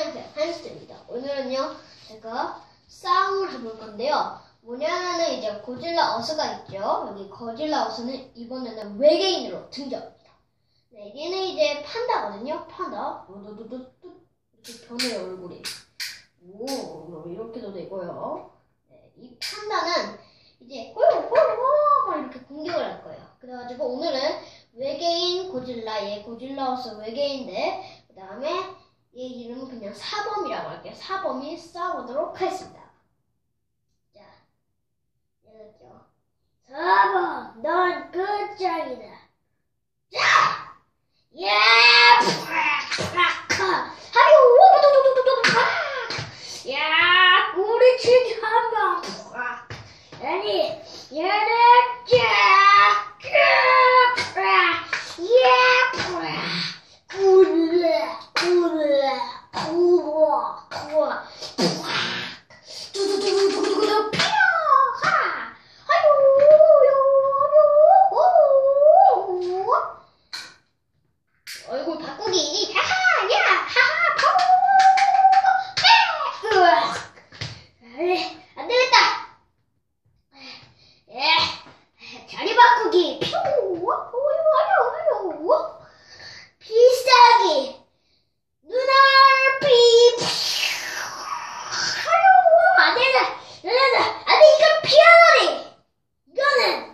안녕하세요, 한스트입니다. 오늘은요, 제가 싸움을 해볼 건데요. 뭐냐면은 이제 고질라 어스가 있죠. 여기 고질라 어스는 이번에는 외계인으로 등장합니다. 네, 얘는 이제 판다거든요. 판다. 이렇게 변해요, 얼굴이. 오, 이렇게도 되고요. 네, 이 판다는 이제 막 이렇게 공격을 할 거예요. 그래가지고 오늘은 외계인 고질라, 얘 고질라 어스 외계인인데, 그 다음에 얘 이름은 그냥 사범이라고 할게요. 사범이 싸우도록 하겠습니다. 자, 이렇게요. 사범, 넌 끝장이다. 자! 예! 야, 꼬리치기 한방. 아니, 얘는 얼굴 바꾸기. 하하, 야, 하하, 파워. 안 되겠다. 자리 바꾸기. 비싸기. 눈알비. 안 되겠다. 안 돼, 이건 피아노리. 이거는.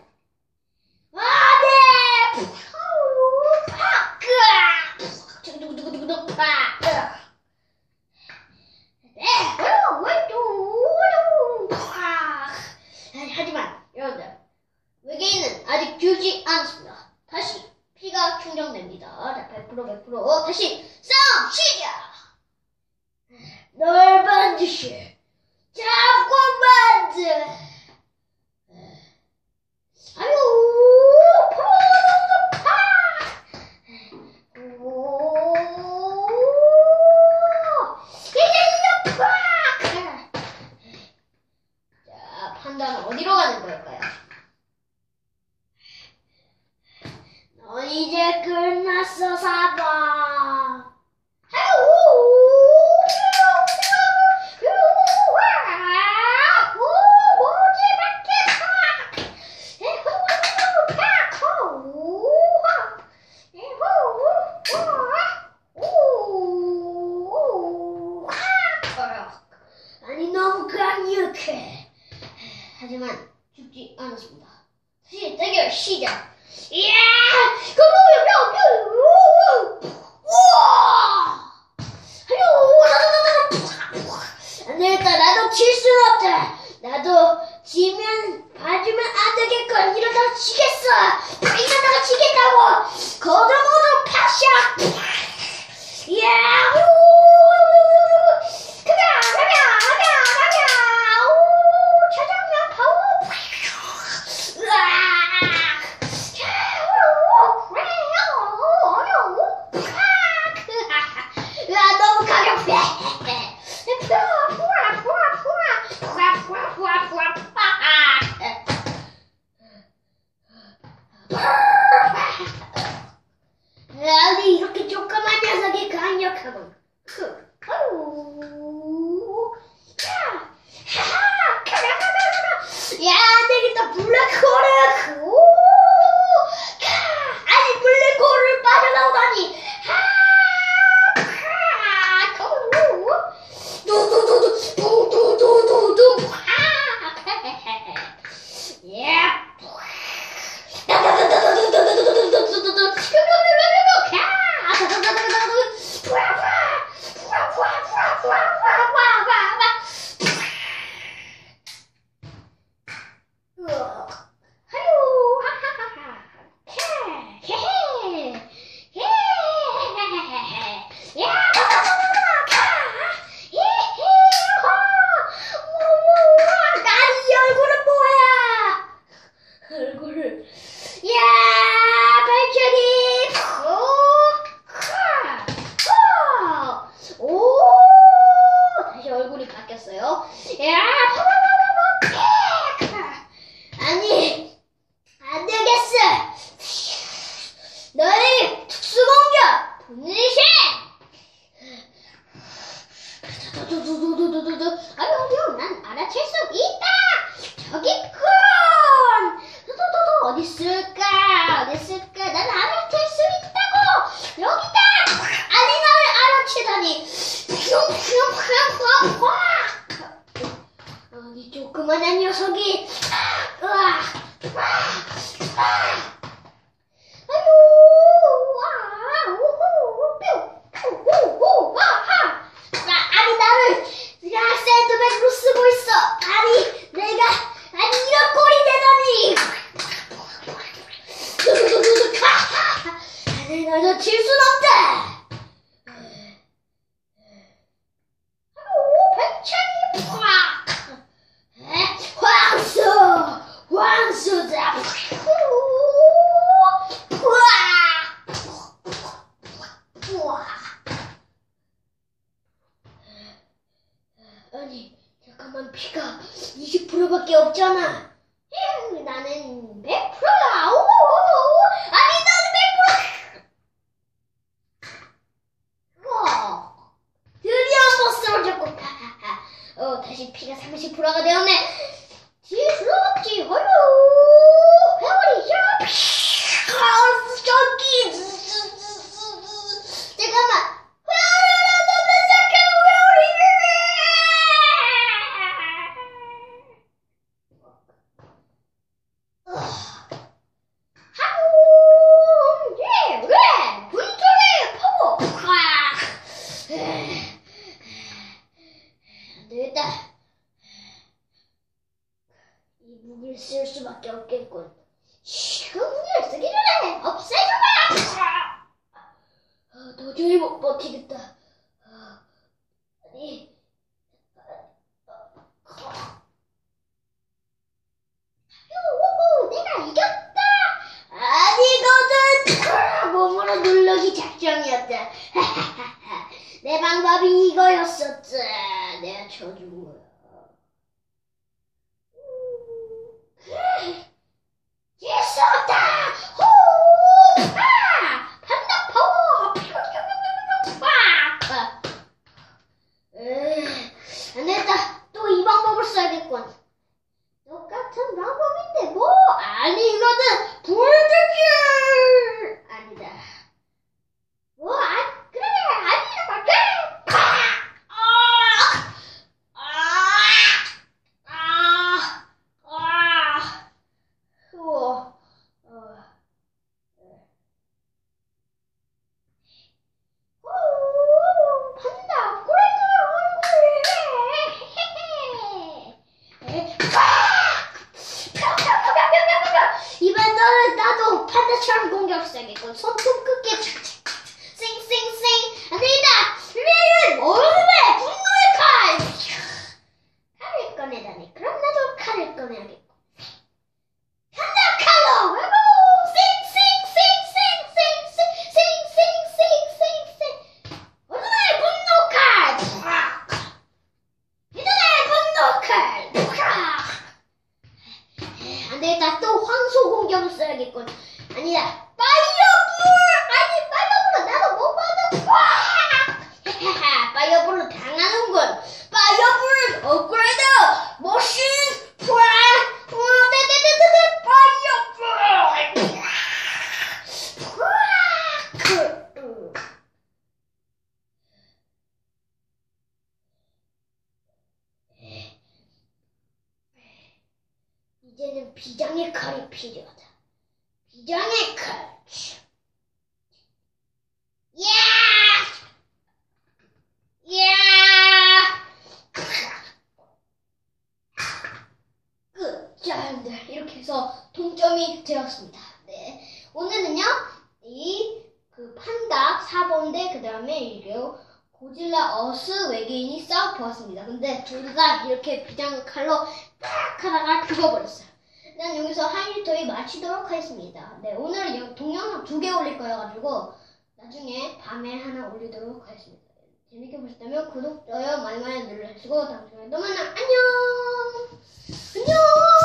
하지만 여러분들, 외계인은 아직 죽지 않았습니다. 다시 피가 충전됩니다. 자, 100% 다시 싸움 시작. 널 반드시 잡고 만들. 판다는 어디로 가는 걸까요? 넌 이제 끝났어, 사범. 아니, 너무 강력해. 하지만 죽지 않았습니다. 다시 대결 시작. 이야! 안 되겠다. 나도 질 순 없다. 나도 지면 봐주면 안 되겠건. 이러다가 지겠어. 이러다가 지겠다고. 거두모두 파샤. 이야! 아니, 이렇게 조그만 녀석이 강력하군. 야, 안 되겠다. 블랙홀을. 아니, 블랙홀을 빠져나오다니. 두두두두두두두. 아유, 난 알아챌 수 있다. 저기 있군. 두두두두. 어디 있을까? 어디 있을까? 난 알아챌 수 있다고. 여기다. 아니, 나를 알아채다니. 이 조그만한 녀석이. 아니 나를 샌드백으로 쓰고 있어. 아니 내가 이런 꼴이 되다니. 아니 너도 질 순 없다. 황수다. 아니 잠깐만, 피가 20%밖에 없잖아. 나는 100%야. 아니 나는 100%. 드디어 한번 쓰러졌고. 다시 피가 30%가 되었네. 질 수 없지. 회오리 저기. 잠깐만. 안되겠다. 이 무기를 쓸 수밖에 없겠군. 그 무기를 쓰기 전에 없애줘봐. 도저히 못 버티겠다. 아니, 내가 이겼다. 아니거든. 몸으로 누르기 작정이었다. 내 방법이 이거였었지. 내가 쳐준 거야. 질 수 없다. 판다 파워. 안되겠다. 또 이 방법을 써야겠군. 똑같은 방법인데 뭐. 아니 이거는 불닭질. 아니다. 그래. 아니다. 판다 이번 너는 나도 판다처럼 공격 시작했고 손톱 끝에 착착착 쌩쌩쌩. 안되겠다. 레이는 얼음에 분노의 칼. 칼을 꺼내다니. 그럼 나도 칼을 꺼내야겠고. 판다 칼로. 쌩쌩쌩쌩쌩쌩쌩쌩쌩쌩. 얼음의 분노 칼. 이들의 분노 칼. 안되겠다. 또 황소 공격을 써야겠군. 아니다. 파이어볼. 아니 파이어볼은 나도 못 받아. 파이어볼로 당하는군. 파이어볼 업그레이드 머신 이제는 비장의 칼이 필요하다. 비장의 칼. 자, 이렇게 해서 동점이 되었습니다. 네, 오늘은요 그 판다 4번대 그 다음에 이게 고질라 어스 외계인이 싸워보았습니다. 근데 둘 다 이렇게 비장 칼로 팍 하다가 죽어버렸어요. 난 여기서 하이리토이 마치도록 하겠습니다. 네, 오늘 동영상 2개 올릴 거여가지고 나중에 밤에 하나 올리도록 하겠습니다. 재밌게 보셨다면 구독, 좋아요 많이 눌러주시고 다음 시간에 또 만나. 안녕.